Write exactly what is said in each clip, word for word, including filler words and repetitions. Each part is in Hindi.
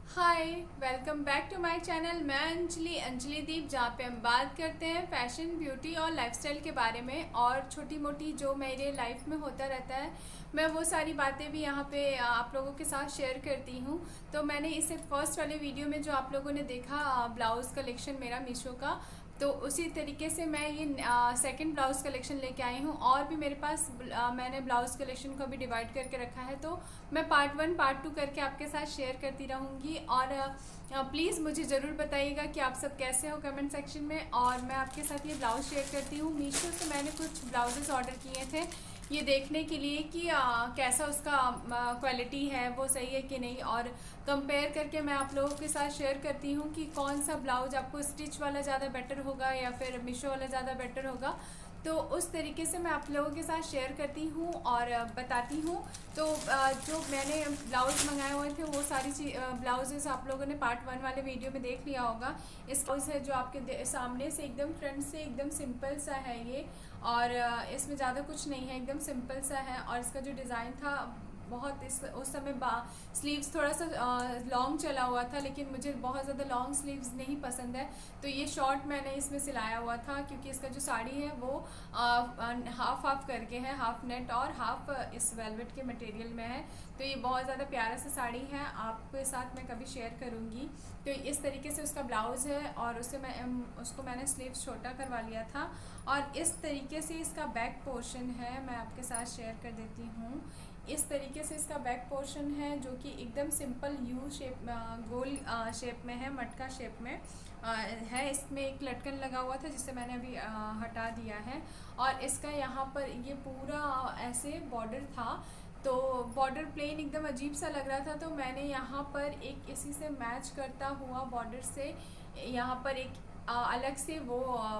Hi, welcome back to my channel. मैं अंजलि अंजलि दीप, जहाँ पे हम बात करते हैं फैशन, ब्यूटी और लाइफस्टाइल के बारे में और छोटी मोटी जो मेरे लाइफ में होता रहता है, मैं वो सारी बातें भी यहाँ पे आप लोगों के साथ शेयर करती हूँ। तो मैंने इसे फर्स्ट वाले वीडियो में जो आप लोगों ने देखा ब्लाउज़ कलेक्शन मेरा मीशो का, तो उसी तरीके से मैं ये सेकंड ब्लाउज़ कलेक्शन लेके आई हूँ। और भी मेरे पास आ, मैंने ब्लाउज़ कलेक्शन को भी डिवाइड करके रखा है, तो मैं पार्ट वन पार्ट टू करके आपके साथ शेयर करती रहूँगी। और प्लीज़ मुझे ज़रूर बताइएगा कि आप सब कैसे हो कमेंट सेक्शन में। और मैं आपके साथ ये ब्लाउज़ शेयर करती हूँ। मीशो से मैंने कुछ ब्लाउजेस ऑर्डर किए थे ये देखने के लिए कि आ, कैसा उसका क्वालिटी है, वो सही है कि नहीं, और कंपेयर करके मैं आप लोगों के साथ शेयर करती हूँ कि कौन सा ब्लाउज आपको स्टिच वाला ज़्यादा बेटर होगा या फिर मीशो वाला ज़्यादा बेटर होगा। तो उस तरीके से मैं आप लोगों के साथ शेयर करती हूँ और बताती हूँ। तो जो मैंने ब्लाउज़ मंगाए हुए थे वो सारी चीज ब्लाउजेस आप लोगों ने पार्ट वन वाले वीडियो में देख लिया होगा। इस ब्लाउज़ है जो आपके सामने से एकदम फ्रंट से एकदम सिंपल सा है ये, और इसमें ज़्यादा कुछ नहीं है, एकदम सिंपल सा है। और इसका जो डिज़ाइन था बहुत इस उस समय स्लीव्स थोड़ा सा लॉन्ग चला हुआ था, लेकिन मुझे बहुत ज़्यादा लॉन्ग स्लीव्स नहीं पसंद है, तो ये शॉर्ट मैंने इसमें सिलाया हुआ था। क्योंकि इसका जो साड़ी है वो हाफ हाफ करके है, हाफ नेट और हाफ इस वेलवेट के मटेरियल में है। तो ये बहुत ज़्यादा प्यारा सा साड़ी है, आपके साथ मैं कभी शेयर करूँगी। तो इस तरीके से उसका ब्लाउज़ है और उसे मैं उसको मैंने स्लीव्स छोटा करवा लिया था। और इस तरीके से इसका बैक पोर्शन है, मैं आपके साथ शेयर कर देती हूँ। इस तरीके से इसका बैक पोर्शन है जो कि एकदम सिंपल यू शेप, गोल शेप में है, मटका शेप में है। इसमें एक लटकन लगा हुआ था जिसे मैंने अभी हटा दिया है। और इसका यहाँ पर ये पूरा ऐसे बॉर्डर था, तो बॉर्डर प्लेन एकदम अजीब सा लग रहा था, तो मैंने यहाँ पर एक इसी से मैच करता हुआ बॉर्डर से यहाँ पर एक अलग से वो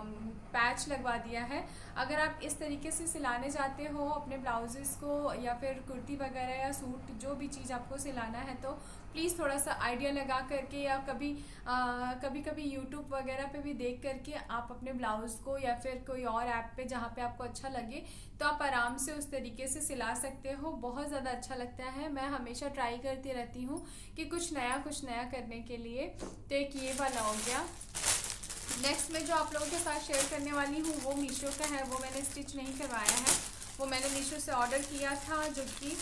पैच लगवा दिया है। अगर आप इस तरीके से सिलाने जाते हो अपने ब्लाउजेस को या फिर कुर्ती वगैरह या सूट, जो भी चीज़ आपको सिलाना है, तो प्लीज़ थोड़ा सा आइडिया लगा करके या कभी आ, कभी कभी यूट्यूब वगैरह पे भी देख करके आप अपने ब्लाउज़ को या फिर कोई और ऐप पे जहाँ पे आपको अच्छा लगे तो आप आराम से उस तरीके से सिला सकते हो। बहुत ज़्यादा अच्छा लगता है, मैं हमेशा ट्राई करती रहती हूँ कि कुछ नया कुछ नया करने के लिए। तो एक ये वाला हो गया। नेक्स्ट मैं जो आप लोगों के साथ शेयर करने वाली हूँ वो मीशो का है, वो मैंने स्टिच नहीं करवाया है, वो मैंने मीशो से ऑर्डर किया था, जो कि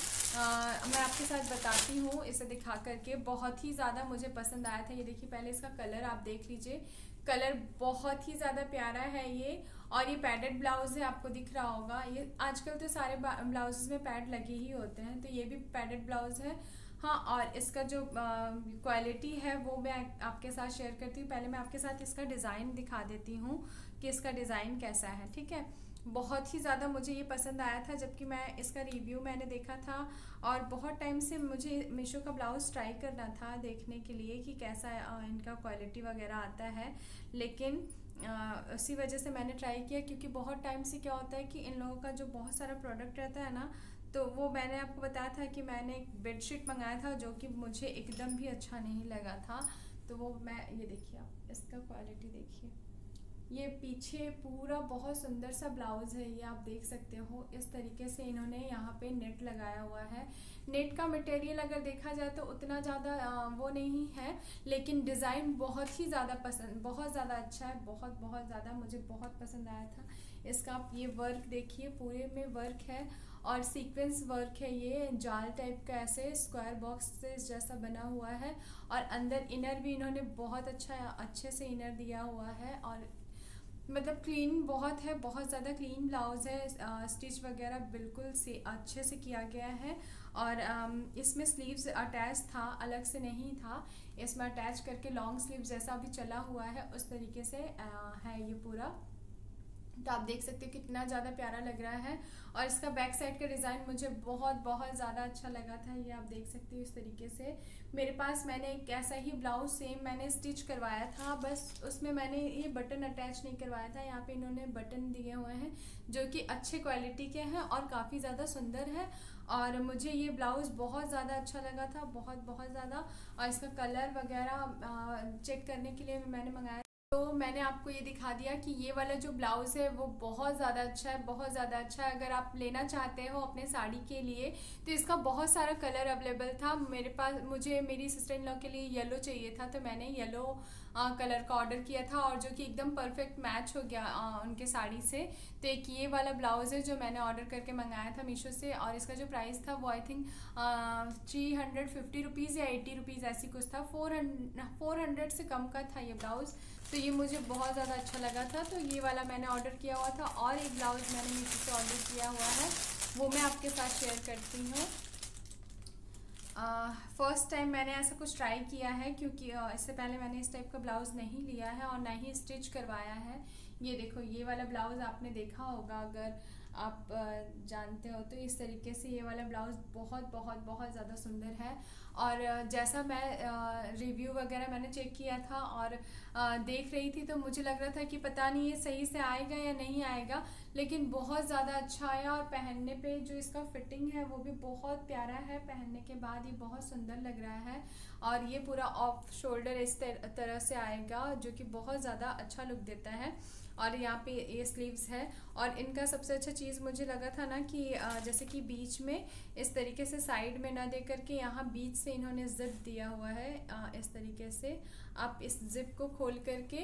मैं आपके साथ बताती हूँ इसे दिखा करके। बहुत ही ज़्यादा मुझे पसंद आया था। ये देखिए, पहले इसका कलर आप देख लीजिए, कलर बहुत ही ज़्यादा प्यारा है ये। और ये पैडेड ब्लाउज़ है, आपको दिख रहा होगा। ये आजकल तो सारे ब्लाउजेज़ में पैड लगे ही होते हैं, तो ये भी पैडेड ब्लाउज़ है। हाँ, और इसका जो क्वालिटी है वो मैं आपके साथ शेयर करती हूँ। पहले मैं आपके साथ इसका डिज़ाइन दिखा देती हूँ कि इसका डिज़ाइन कैसा है, ठीक है। बहुत ही ज़्यादा मुझे ये पसंद आया था, जबकि मैं इसका रिव्यू मैंने देखा था और बहुत टाइम से मुझे मीशो का ब्लाउज़ ट्राई करना था देखने के लिए कि कैसा इनका क्वालिटी वगैरह आता है। लेकिन उसी वजह से मैंने ट्राई किया, क्योंकि बहुत टाइम से क्या होता है कि इन लोगों का जो बहुत सारा प्रोडक्ट रहता है ना, तो वो मैंने आपको बताया था कि मैंने एक बेडशीट मंगाया था जो कि मुझे एकदम भी अच्छा नहीं लगा था। तो वो मैं, ये देखिए आप इसका क्वालिटी देखिए, ये पीछे पूरा बहुत सुंदर सा ब्लाउज़ है, ये आप देख सकते हो। इस तरीके से इन्होंने यहाँ पे नेट लगाया हुआ है। नेट का मटेरियल अगर देखा जाए तो उतना ज़्यादा वो नहीं है, लेकिन डिज़ाइन बहुत ही ज़्यादा पसंद, बहुत ज़्यादा अच्छा है, बहुत बहुत ज़्यादा मुझे बहुत पसंद आया था। इसका आप ये वर्क देखिए, पूरे में वर्क है और सीक्वेंस वर्क है। ये जाल टाइप का ऐसे स्क्वायर बॉक्स से जैसा बना हुआ है, और अंदर इनर भी इन्होंने बहुत अच्छा अच्छे से इनर दिया हुआ है। और मतलब क्लीन बहुत है, बहुत ज़्यादा क्लीन ब्लाउज़ है। स्टिच वगैरह बिल्कुल से अच्छे से किया गया है। और इसमें स्लीव्स अटैच था, अलग से नहीं था, इसमें अटैच करके लॉन्ग स्लीव जैसा भी चला हुआ है उस तरीके से है ये पूरा। तो आप देख सकते हो कितना ज़्यादा प्यारा लग रहा है। और इसका बैक साइड का डिज़ाइन मुझे बहुत बहुत ज़्यादा अच्छा लगा था। ये आप देख सकते हो इस तरीके से। मेरे पास मैंने एक ऐसा ही ब्लाउज सेम मैंने स्टिच करवाया था, बस उसमें मैंने ये बटन अटैच नहीं करवाया था। यहाँ पे इन्होंने बटन दिए हुए हैं जो कि अच्छे क्वालिटी के हैं और काफ़ी ज़्यादा सुंदर है। और मुझे ये ब्लाउज़ बहुत ज़्यादा अच्छा लगा था, बहुत बहुत ज़्यादा। और इसका कलर वगैरह चेक करने के लिए मैंने मंगाया। तो मैंने आपको ये दिखा दिया कि ये वाला जो ब्लाउज़ है वो बहुत ज़्यादा अच्छा है, बहुत ज़्यादा अच्छा है। अगर आप लेना चाहते हो अपने साड़ी के लिए तो इसका बहुत सारा कलर अवेलेबल था मेरे पास। मुझे मेरी सिस्टर इन लॉ के लिए येलो चाहिए था तो मैंने येलो कलर का ऑर्डर किया था और जो कि एकदम परफेक्ट मैच हो गया आ, उनके साड़ी से। तो एक ये वाला ब्लाउज़ है जो मैंने ऑर्डर करके मंगाया था मीशो से, और इसका जो प्राइस था वो I think three hundred fifty rupees या एट्टी रुपीज़ ऐसी कुछ था। फोर हंड्रेड फोर हंड्रेड से कम का था ये ब्लाउज़। तो ये मुझे बहुत ज़्यादा अच्छा लगा था, तो ये वाला मैंने ऑर्डर किया हुआ था। और एक ब्लाउज़ मैंने मीशो से ऑर्डर किया हुआ है, वो मैं आपके साथ शेयर करती हूँ। फर्स्ट टाइम मैंने ऐसा कुछ ट्राई किया है, क्योंकि uh, इससे पहले मैंने इस टाइप का ब्लाउज़ नहीं लिया है और ना ही स्टिच करवाया है। ये देखो, ये वाला ब्लाउज़ आपने देखा होगा अगर आप uh, जानते हो तो। इस तरीके से ये वाला ब्लाउज़ बहुत बहुत बहुत ज़्यादा सुंदर है। और uh, जैसा मैं रिव्यू uh, वगैरह मैंने चेक किया था और uh, देख रही थी, तो मुझे लग रहा था कि पता नहीं ये सही से आएगा या नहीं आएगा, लेकिन बहुत ज़्यादा अच्छा आया। और पहनने पे जो इसका फिटिंग है वो भी बहुत प्यारा है, पहनने के बाद ये बहुत सुंदर लग रहा है। और ये पूरा ऑफ शोल्डर इस तरह से आएगा जो कि बहुत ज़्यादा अच्छा लुक देता है। और यहाँ पे ये स्लीव्स है। और इनका सबसे अच्छा चीज़ मुझे लगा था ना कि जैसे कि बीच में इस तरीके से साइड में ना दे करके यहाँ बीच से इन्होंने जिप दिया हुआ है। इस तरीके से आप इस जिप को खोल करके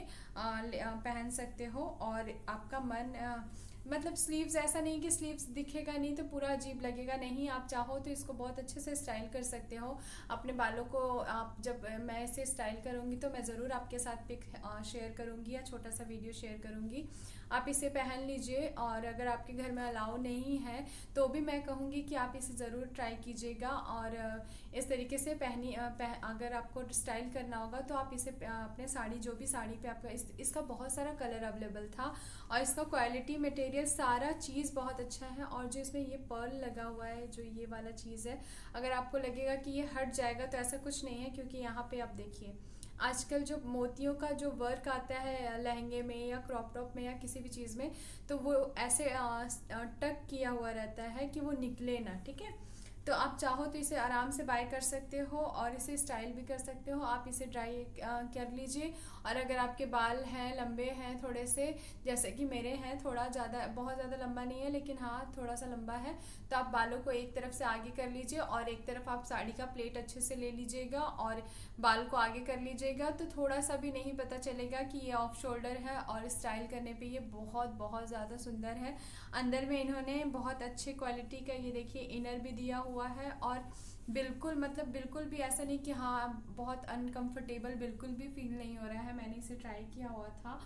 पहन सकते हो और आपका मन मतलब स्लीव्स ऐसा नहीं कि स्लीव्स दिखेगा नहीं तो पूरा अजीब लगेगा, नहीं। आप चाहो तो इसको बहुत अच्छे से स्टाइल कर सकते हो अपने बालों को। आप जब मैं इसे स्टाइल करूँगी तो मैं ज़रूर आपके साथ पिक शेयर करूँगी या छोटा सा वीडियो शेयर करूँगी। आप इसे पहन लीजिए, और अगर आपके घर में अलाउ नहीं है तो भी मैं कहूँगी कि आप इसे ज़रूर ट्राई कीजिएगा। और इस तरीके से पहनी पह, अगर आपको स्टाइल करना होगा तो आप इसे अपने साड़ी, जो भी साड़ी पे आपका इस, इसका बहुत सारा कलर अवेलेबल था। और इसका क्वालिटी, मटेरियल, सारा चीज़ बहुत अच्छा है। और जो इसमें ये पर्ल लगा हुआ है, जो ये वाला चीज़ है, अगर आपको लगेगा कि ये हट जाएगा तो ऐसा कुछ नहीं है, क्योंकि यहाँ पे आप देखिए आजकल जो मोतियों का जो वर्क आता है लहंगे में या क्रॉप टॉप में या किसी भी चीज़ में, तो वो ऐसे टक किया हुआ रहता है कि वो निकले ना, ठीक है। तो आप चाहो तो इसे आराम से बाय कर सकते हो और इसे स्टाइल भी कर सकते हो। आप इसे ट्राई कर लीजिए। और अगर आपके बाल हैं, लंबे हैं थोड़े से, जैसे कि मेरे हैं, थोड़ा ज़्यादा, बहुत ज़्यादा लंबा नहीं है लेकिन हाँ थोड़ा सा लंबा है, तो आप बालों को एक तरफ से आगे कर लीजिए और एक तरफ आप साड़ी का प्लेट अच्छे से ले लीजिएगा और बाल को आगे कर लीजिएगा, तो थोड़ा सा भी नहीं पता चलेगा कि ये ऑफ शोल्डर है। और स्टाइल करने पे ये बहुत बहुत ज़्यादा सुंदर है। अंदर में इन्होंने बहुत अच्छे क्वालिटी का, ये देखिए, इनर भी दिया हुआ है। और बिल्कुल मतलब बिल्कुल भी ऐसा नहीं कि हाँ बहुत अनकंफर्टेबल, बिल्कुल भी फील नहीं हो रहा है। मैंने इसे ट्राई किया हुआ था।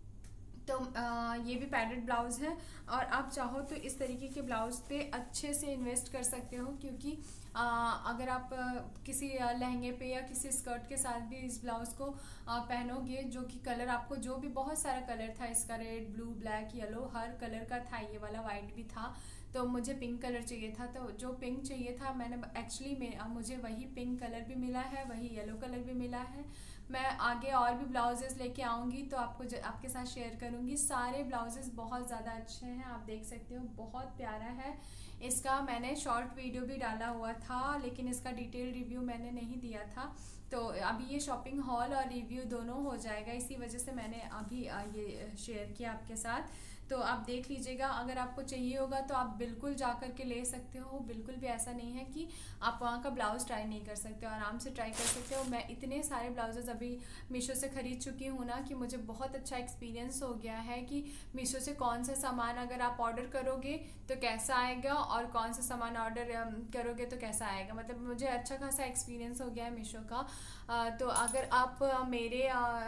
तो आ, ये भी पैडेड ब्लाउज़ है। और आप चाहो तो इस तरीके के ब्लाउज़ पे अच्छे से इन्वेस्ट कर सकते हो, क्योंकि आ, अगर आप किसी लहंगे पे या किसी स्कर्ट के साथ भी इस ब्लाउज़ को आ, पहनोगे, जो कि कलर आपको, जो भी बहुत सारा कलर था इसका, रेड, ब्लू, ब्लैक, येलो, हर कलर का था। ये वाला वाइट भी था, तो मुझे पिंक कलर चाहिए था, तो जो पिंक चाहिए था मैंने एक्चुअली में मुझे वही पिंक कलर भी मिला है, वही येलो कलर भी मिला है। मैं आगे और भी ब्लाउजेस लेके आऊँगी तो आपको आपके साथ शेयर करूँगी। सारे ब्लाउजेस बहुत ज़्यादा अच्छे हैं, आप देख सकते हो, बहुत प्यारा है। इसका मैंने शॉर्ट वीडियो भी डाला हुआ था, लेकिन इसका डिटेल रिव्यू मैंने नहीं दिया था। तो अभी ये शॉपिंग हॉल और रिव्यू दोनों हो जाएगा, इसी वजह से मैंने अभी ये शेयर किया आपके साथ। तो आप देख लीजिएगा, अगर आपको चाहिए होगा तो आप बिल्कुल जा कर के ले सकते हो। बिल्कुल भी ऐसा नहीं है कि आप वहाँ का ब्लाउज़ ट्राई नहीं कर सकते हो, आराम से ट्राई कर सकते हो। मैं इतने सारे ब्लाउजेस अभी मीशो से ख़रीद चुकी हूँ ना कि मुझे बहुत अच्छा एक्सपीरियंस हो गया है कि मीशो से कौन सा सामान अगर आप ऑर्डर करोगे तो कैसा आएगा और कौन सा सामान ऑर्डर करोगे तो कैसा आएगा। मतलब मुझे अच्छा खासा एक्सपीरियंस हो गया है मीशो का। आ, तो अगर आप मेरे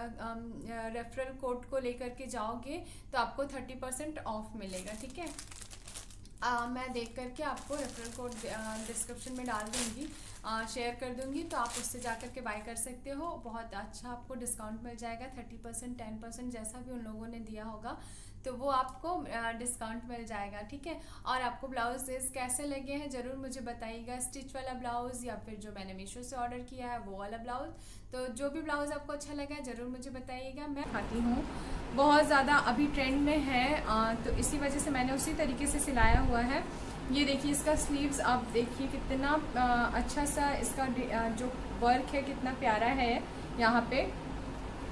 रेफरल कोड को लेकर के जाओगे तो आपको थर्टी परसेंट ऑफ मिलेगा, ठीक है। आ, मैं देख करके आपको रेफरल कोड डिस्क्रिप्शन में डाल दूँगी, शेयर कर दूँगी, तो आप उससे जा कर के बाय कर सकते हो। बहुत अच्छा आपको डिस्काउंट मिल जाएगा, थर्टी परसेंट, टेन परसेंट, जैसा भी उन लोगों ने दिया होगा तो वो आपको डिस्काउंट मिल जाएगा, ठीक है। और आपको ब्लाउजेस कैसे लगे हैं ज़रूर मुझे बताइएगा, स्टिच वाला ब्लाउज़ या फिर जो मैंने मीशो से ऑर्डर किया है वो वाला ब्लाउज़। तो जो भी ब्लाउज़ आपको अच्छा लगा है ज़रूर मुझे बताइएगा। मैं खाती हूँ, बहुत ज़्यादा अभी ट्रेंड में है, तो इसी वजह से मैंने उसी तरीके से सिलाया हुआ है। ये देखिए इसका स्लीव्स, आप देखिए कितना अच्छा सा इसका जो वर्क है कितना प्यारा है यहाँ पे।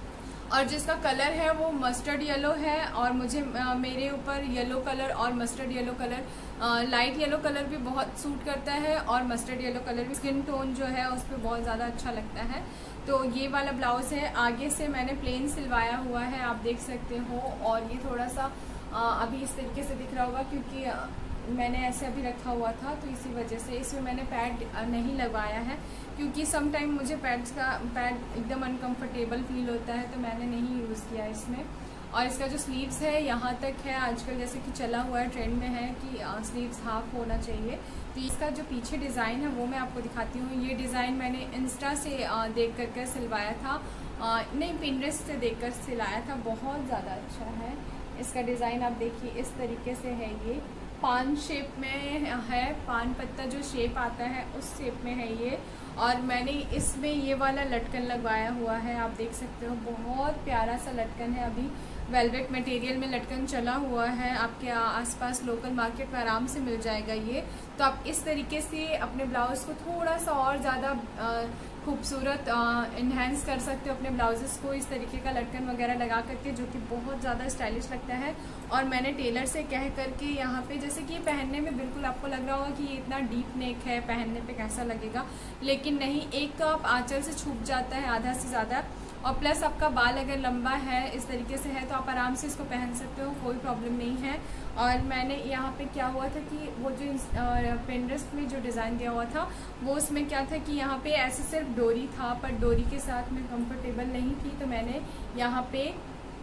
और जिसका कलर है वो मस्टर्ड येलो है। और मुझे आ, मेरे ऊपर येलो कलर और mustard yellow colour, light yellow colour भी बहुत सूट करता है और मस्टर्ड येलो कलर भी स्किन टोन जो है उस पर बहुत ज़्यादा अच्छा लगता है। तो ये वाला ब्लाउज़ है, आगे से मैंने प्लेन सिलवाया हुआ है, आप देख सकते हो। और ये थोड़ा सा आ, अभी इस तरीके से दिख रहा होगा क्योंकि आ, मैंने ऐसे अभी रखा हुआ था, तो इसी वजह से इसमें मैंने पैड नहीं लगवाया है क्योंकि सम टाइम मुझे पैड्स का पैड एकदम अनकंफर्टेबल फील होता है, तो मैंने नहीं यूज़ किया इसमें। और इसका जो स्लीव्स है यहाँ तक है, आजकल जैसे कि चला हुआ है, ट्रेंड में है कि स्लीव्स हाफ होना चाहिए। तो इसका जो पीछे डिज़ाइन है वो मैं आपको दिखाती हूँ। ये डिज़ाइन मैंने इंस्टा से देख कर कर सिलवाया था, नहीं पिंटरेस्ट से देख कर सिलाया था, बहुत ज़्यादा अच्छा है। इसका डिज़ाइन आप देखिए, इस तरीके से है, ये पान शेप में है, पान पत्ता जो शेप आता है उस शेप में है ये। और मैंने इसमें ये वाला लटकन लगवाया हुआ है, आप देख सकते हो, बहुत प्यारा सा लटकन है। अभी वेलवेट मटेरियल में लटकन चला हुआ है, आपके आसपास लोकल मार्केट में आराम से मिल जाएगा ये। तो आप इस तरीके से अपने ब्लाउज़ को थोड़ा सा और ज़्यादा खूबसूरत इन्हेंस कर सकते हो अपने ब्लाउजेस को, इस तरीके का लटकन वगैरह लगा करके, जो कि बहुत ज़्यादा स्टाइलिश लगता है। और मैंने टेलर से कह करके यहाँ पे, जैसे कि ये पहनने में बिल्कुल आपको लग रहा होगा कि ये इतना डीप नेक है, पहनने पे कैसा लगेगा, लेकिन नहीं, एक तो आप आंचल से छुप जाता है आधा से ज़्यादा, और प्लस आपका बाल अगर लंबा है इस तरीके से है तो आप आराम से इसको पहन सकते हो, कोई प्रॉब्लम नहीं है। और मैंने यहाँ पे क्या हुआ था कि वो जो पिंटरेस्ट में जो डिज़ाइन दिया हुआ था वो उसमें क्या था कि यहाँ पे ऐसे सिर्फ डोरी था, पर डोरी के साथ में कंफर्टेबल नहीं थी, तो मैंने यहाँ पे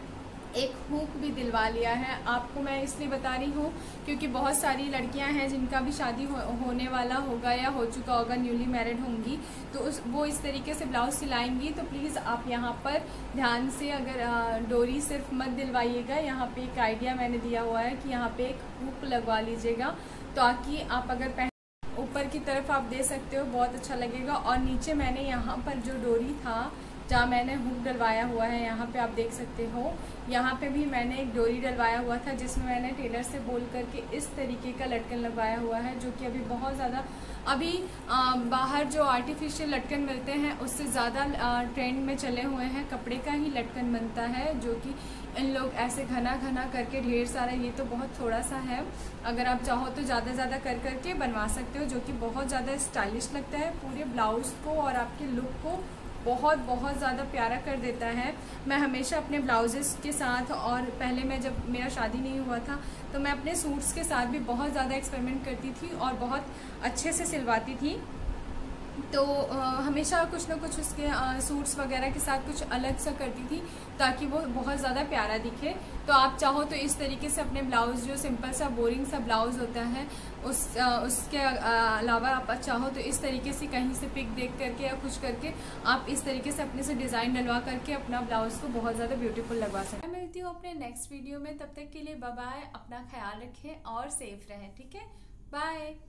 एक हुक भी दिलवा लिया है। आपको मैं इसलिए बता रही हूँ क्योंकि बहुत सारी लड़कियां हैं जिनका भी शादी हो, होने वाला होगा या हो चुका होगा, न्यूली मैरिड होंगी, तो उस वो इस तरीके से ब्लाउज सिलाएंगी। तो प्लीज़ आप यहाँ पर ध्यान से, अगर आ, डोरी सिर्फ मत दिलवाइएगा, यहाँ पे एक आइडिया मैंने दिया हुआ है कि यहाँ पे एक हुक लगवा लीजिएगा, ताकि आप अगर पहन ऊपर की तरफ आप दे सकते हो, बहुत अच्छा लगेगा। और नीचे मैंने यहाँ पर जो डोरी था जहाँ मैंने हुक डलवाया हुआ है, यहाँ पे आप देख सकते हो, यहाँ पे भी मैंने एक डोरी डलवाया हुआ था जिसमें मैंने टेलर से बोल करके इस तरीके का लटकन लगवाया हुआ है, जो कि अभी बहुत ज़्यादा, अभी आ, बाहर जो आर्टिफिशियल लटकन मिलते हैं उससे ज़्यादा ट्रेंड में चले हुए हैं, कपड़े का ही लटकन बनता है, जो कि इन लोग ऐसे घना घना करके ढेर सारा, ये तो बहुत थोड़ा सा है, अगर आप चाहो तो ज़्यादा ज़्यादा कर करके बनवा सकते हो, जो कि बहुत ज़्यादा स्टाइलिश लगता है, पूरे ब्लाउज़ को और आपके लुक को बहुत बहुत ज़्यादा प्यारा कर देता है। मैं हमेशा अपने ब्लाउजेस के साथ, और पहले मैं जब मेरा शादी नहीं हुआ था तो मैं अपने सूट्स के साथ भी बहुत ज़्यादा एक्सपेरिमेंट करती थी और बहुत अच्छे से सिलवाती थी। तो आ, हमेशा कुछ ना कुछ उसके आ, सूट्स वगैरह के साथ कुछ अलग सा करती थी ताकि वो बहुत ज़्यादा प्यारा दिखे। तो आप चाहो तो इस तरीके से अपने ब्लाउज़, जो सिंपल सा बोरिंग सा ब्लाउज़ होता है, उस आ, उसके अलावा आप चाहो तो इस तरीके से कहीं से पिक देख करके या कुछ करके आप इस तरीके से अपने से डिज़ाइन डलवा करके अपना ब्लाउज़ को बहुत ज़्यादा ब्यूटीफुल लगवा सकते हैं। मैं मिलती हूँ अपने नेक्स्ट वीडियो में, तब तक के लिए बाय बाय, अपना ख्याल रखें और सेफ रहें, ठीक है, बाय।